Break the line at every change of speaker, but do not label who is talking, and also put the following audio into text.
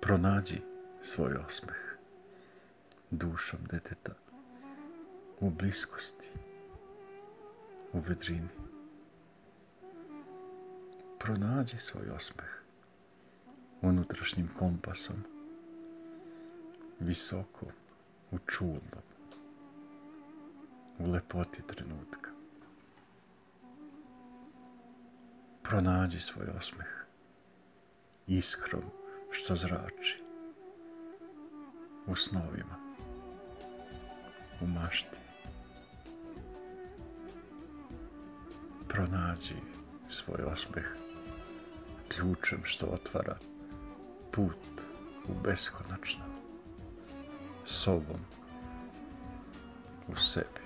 Pronađi svoj osmeh dušom deteta u bliskosti, u vedrini. Pronađi svoj osmeh unutrašnjim kompasom, visoko u čudnom, u lepoti trenutka. Pronađi svoj osmeh iskrom što zrači u snovima, u mašti. Pronađi svoj osmeh ključem što otvara put u beskonačno, sobom, u sebi.